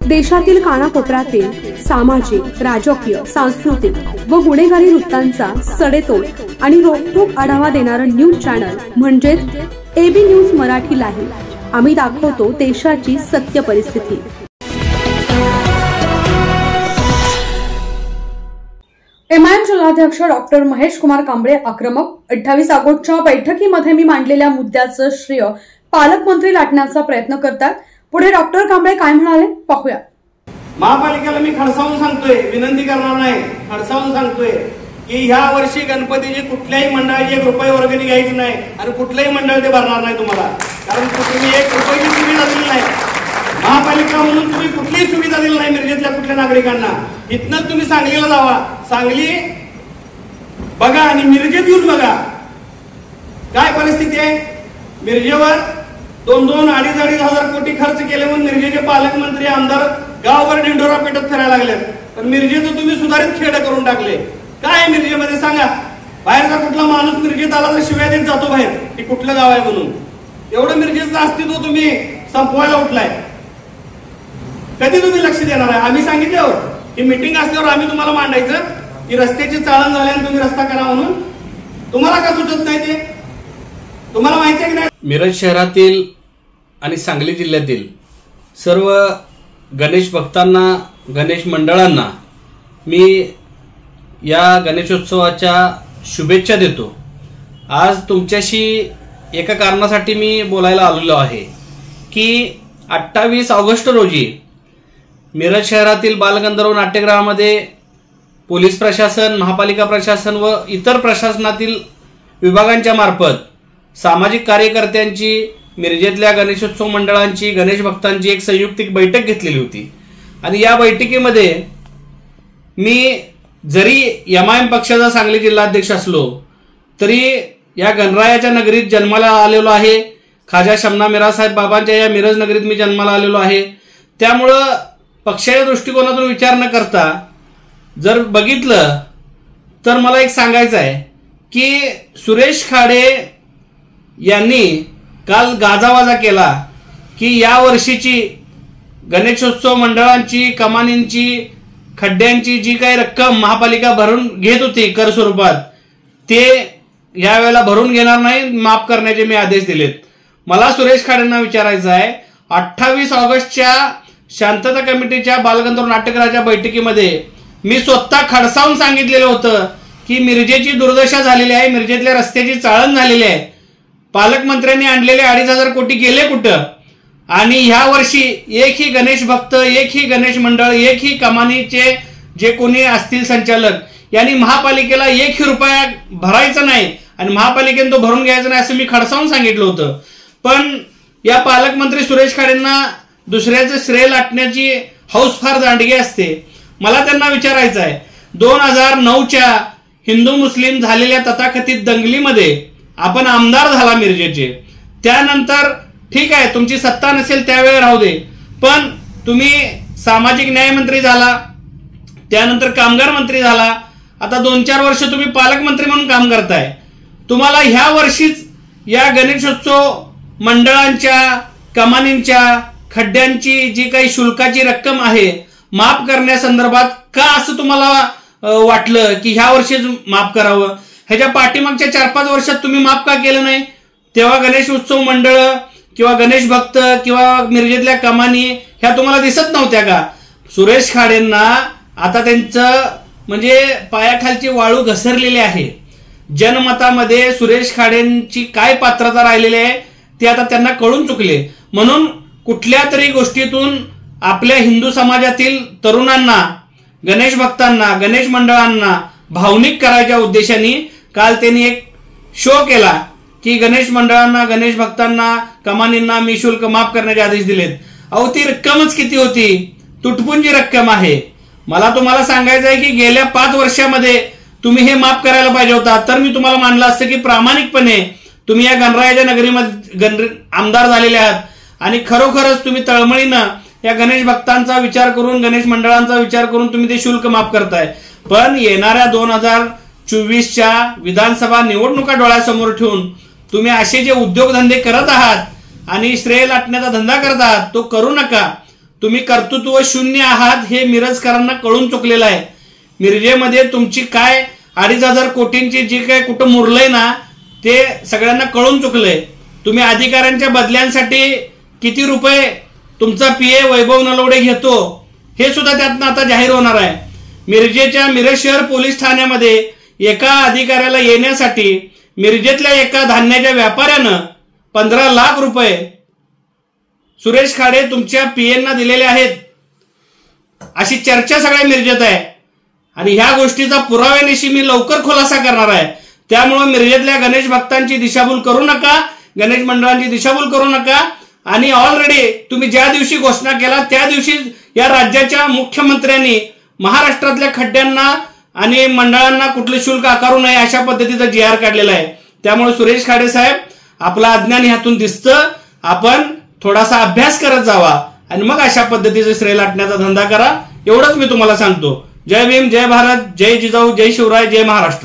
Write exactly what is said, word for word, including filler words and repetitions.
देशातील कानाकोपऱ्यातील सामाजिक, राजकीय, सांस्कृतिक व गुन्हेगारी वृत्तांचा सडेतोड आणि रोखठोक आढावा देणारं न्यूज चॅनल म्हणजेच एबी न्यूज मराठी लाईव्ह। आम्ही दाखवतो देशाची सत्य परिस्थिती। एमआयएम जिल्हाध्यक्ष डॉक्टर महेश कुमार कांबळे आक्रमक। अठ्ठावीस ऑगस्टच्या बैठकीमध्ये मी मांडलेल्या मुद्द्याचं श्रेय पालकमंत्री लाटण्याचा प्रयत्न करतात। पुढे डॉक्टर कांबळे काय म्हणाले पाहूया। महापालिकेला मी खडसावून सांगतोय, विनंती करणार नाही, खडसावून सांगतोय की ह्या वर्षी गणपतीची कुठल्याही मंडळाची एक रुपये वर्गणी घ्यायची नाही आणि कुठलंही मंडळ ते भरणार नाही तुम्हाला, कारण तुम्ही एक रुपयाची सुविधा दिली नाही। महापालिका म्हणून तुम्ही कुठलीही सुविधा दिली नाही मिरजेतल्या कुठल्या नागरिकांना। इथनच तुम्ही सांगलीला जावा, सांगली बघा आणि मिरजेत येऊन बघा काय परिस्थिती आहे। मिरजेवर दोन दोन अडीच अडीच हजार कोटी खर्च केले म्हणून मिरजेचे पालकमंत्री आमदार गावभर डिंडोरा पेटत फिरायला लागले, पण मिरजेचं तुम्ही सुधारित खेड करून टाकले। काय मिरजेमध्ये सांगा, बाहेरचा कुठला माणूस मिरजेत आला तर शिवाय देत जातो बाहेर की कुठलं गाव आहे म्हणून। एवढं मिरजेचं अस्तित्व तुम्ही संपवायला उठलाय। कधी तुम्ही लक्ष देणार आहे? आम्ही सांगितल्यावर की मीटिंग असल्यावर आम्ही तुम्हाला मांडायचं की रस्त्याची चाळण झाल्याने तुम्ही रस्ता करा म्हणून। तुम्हाला का सुचत नाही ते? तुम्हाला माहिती आहे की नाही? मिरज शहरातील आणि सांगली जिल्ह्यातील सर्व गणेश भक्तांना, गणेश मंडळांना मी या गणेशोत्सवाच्या शुभेच्छा देतो। आज तुमच्याशी एका कारणासाठी मी बोलायला आलेलो आहे की अठ्ठावीस ऑगस्ट रोजी मिरज शहरातील बालगंधर्व नाट्यगृहामध्ये पोलीस प्रशासन, महापालिका प्रशासन व इतर प्रशासनातील विभागांच्या मार्फत सामाजिक कार्यकर्त्यांची, मिरजेतल्या गणेशोत्सव मंडळांची, गणेश भक्तांची एक संयुक्तिक बैठक घेतलेली होती। आणि या बैठकीमध्ये मी जरी एमआयएम पक्षाचा सांगली जिल्हाध्यक्ष असलो तरी या गणरायाच्या नगरीत जन्माला आलेलो आहे। खाजा शमना मिरासाहेब बाबांच्या या मिरज नगरीत मी जन्माला आलेलो आहे। त्यामुळं पक्षाच्या दृष्टिकोनातून विचार न करता जर बघितलं तर मला एक सांगायचं आहे की सुरेश खाडे यांनी काल गाजावाजा केला की या वर्षीची गणेशोत्सव मंडळांची, कमानींची, खड्ड्यांची जी काही रक्कम महापालिका भरून घेत होती कर स्वरूपात ते यावेळेला भरून घेणार नाही, माफ करण्याचे मी आदेश दिलेत। मला सुरेश खाडेंना विचारायचं आहे, अठ्ठावीस ऑगस्टच्या शांतता कमिटीच्या बालगंधर्व नाट्यगृहाच्या बैठकीमध्ये मी स्वतः खडसावून सांगितलेलं होतं की मिरजेची दुर्दशा झालेली आहे, मिरजेतल्या रस्त्याची चाळण झालेली आहे, पालकमंत्र्यांनी आणलेले अडीच हजार कोटी गेले कुठं, आणि ह्या वर्षी एकही गणेश भक्त, एकही गणेश मंडळ, एकही कमानीचे जे कोणी असतील संचालक यांनी महापालिकेला एकही रुपया भरायचा नाही आणि महापालिकेने तो भरून घ्यायचा नाही असं मी खडसावून सांगितलं होतं। पण या पालकमंत्री सुरेश खाडेंना दुसऱ्याचं श्रेय लाटण्याची हौस फार दांडगी असते। मला त्यांना विचारायचं आहे, दोन हजार नऊच्या हिंदू मुस्लिम झालेल्या तथाकथित दंगलीमध्ये आपण आमदार झाला मिरजेचे, त्यानंतर ठीक आहे तुमची सत्ता नसेल त्यावेळी राहू दे, पण तुम्ही सामाजिक न्याय मंत्री झाला, त्यानंतर कामगार मंत्री झाला, आता दोन चार वर्ष तुम्ही पालकमंत्री म्हणून काम करताय। तुम्हाला ह्या वर्षीच या गणेशोत्सव मंडळांच्या, कमानींच्या, खड्ड्यांची जी काही शुल्काची रक्कम आहे माफ करण्यासंदर्भात का असं तुम्हाला वाटलं की ह्या वर्षीच माफ करावं? ह्याच्या पाठीमागच्या चार पाच वर्षात तुम्ही माफ का केलं नाही? तेव्हा गणेश उत्सव मंडळ किंवा गणेश भक्त किंवा मिरजेतल्या कमानी ह्या तुम्हाला दिसत नव्हत्या का? सुरेश खाडेंना आता त्यांचं म्हणजे पायाखालची वाळू घसरलेली आहे। जनमतामध्ये सुरेश खाडेंची काय पात्रता राहिलेली आहे ते आता त्यांना कळून चुकले। म्हणून कुठल्या तरी गोष्टीतून आपल्या हिंदू समाजातील तरुणांना, गणेश भक्तांना, गणेश मंडळांना भावनिक करायच्या उद्देशाने काल त्यांनी एक शो केला की गणेश मंडळांना, गणेश भक्तांना, कमानींना मी शुल्क माफ करण्याचे आदेश दिलेत। अहो ती रक्कमच किती होती? तुटपुंजी रक्कम आहे। मला तुम्हाला सांगायचं आहे की गेल्या पाच वर्षामध्ये तुम्ही हे माफ करायला पाहिजे होता, तर मी तुम्हाला मानलं असतं की प्रामाणिकपणे तुम्ही या गणरायाच्या नगरीमध्ये गण आमदार झालेले आहात आणि खरोखरच तुम्ही तळमळीनं या गणेश भक्तांचा विचार करून, गणेश मंडळांचा विचार करून तुम्ही ते शुल्क माफ करताय। पण येणाऱ्या दोन हजार चोवीसच्या विधानसभा निवडणुका डोळ्यासमोर ठेवून तुम्ही असे जे उद्योगधंदे करत आहात आणि श्रेय लाटण्याचा धंदा करत आहात तो करू नका। तुम्ही कर्तृत्व शून्य आहात हे मिरजकरांना कळून चुकलेलं आहे. मिरजेमध्ये तुमची काय अडीच हजार कोटींची जी काय कुठं मुरलंय ना ते सगळ्यांना कळून चुकलंय. तुम्ही अधिकाऱ्यांच्या बदल्यांसाठी किती रुपये तुमचा पीए वैभव नलवडे घेतो हे सुद्धा त्यातनं आता जाहीर होणार आहे. मिरजेच्या मिरज शहर पोलीस ठाण्यामध्ये एका अधिकाऱ्याला येण्यासाठी मिरजेतल्या एका धान्याच्या व्यापाऱ्यानं पंधरा लाख रुपये सुरेश खाडे तुमच्या पीएंना दिलेले आहेत अशी चर्चा सगळ्या मिरजेत आहे. आणि ह्या गोष्टीचा पुराव्यानिशी मी लवकर खुलासा करणार आहे. त्यामुळे मिरजेतल्या गणेश भक्तांची दिशाभूल करू नका, गणेश मंडळांची दिशाभूल करू नका. आणि ऑलरेडी तुम्ही ज्या दिवशी घोषणा केला त्या दिवशी या राज्याच्या मुख्यमंत्र्यांनी महाराष्ट्रातल्या खड्ड्यांना आणि मंडळांना कुठले शुल्क आकारू नये अशा पद्धतीचा जी आर काढलेला आहे. त्यामुळे सुरेश खाडे साहेब आपलं अज्ञान ह्यातून दिसतं. आपण थोडासा अभ्यास करत जावा आणि मग अशा पद्धतीचे श्रेय लाटण्याचा धंदा करा, एवढंच मी तुम्हाला सांगतो. जय भीम, जय भारत, जय जिजाऊ, जय शिवराय, जय महाराष्ट्र.